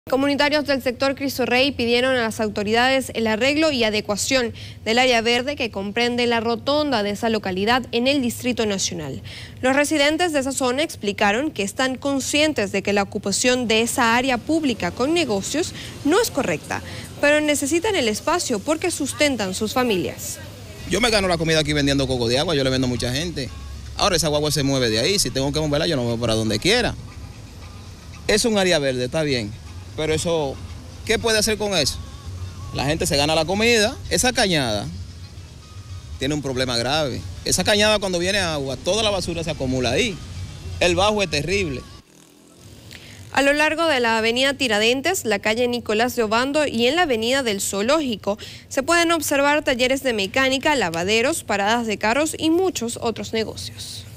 Comunitarios del sector Cristo Rey pidieron a las autoridades el arreglo y adecuación del área verde que comprende la rotonda de esa localidad en el Distrito Nacional. Los residentes de esa zona explicaron que están conscientes de que la ocupación de esa área pública con negocios no es correcta, pero necesitan el espacio porque sustentan sus familias. Yo me gano la comida aquí vendiendo coco de agua, yo le vendo a mucha gente. Ahora esa guagua se mueve de ahí, si tengo que moverla yo no me voy para donde quiera. Es un área verde, está bien. Pero eso, ¿qué puede hacer con eso? La gente se gana la comida. Esa cañada tiene un problema grave. Esa cañada cuando viene agua, toda la basura se acumula ahí. El bajo es terrible. A lo largo de la avenida Tiradentes, la calle Nicolás de Obando y en la avenida del Zoológico se pueden observar talleres de mecánica, lavaderos, paradas de carros y muchos otros negocios.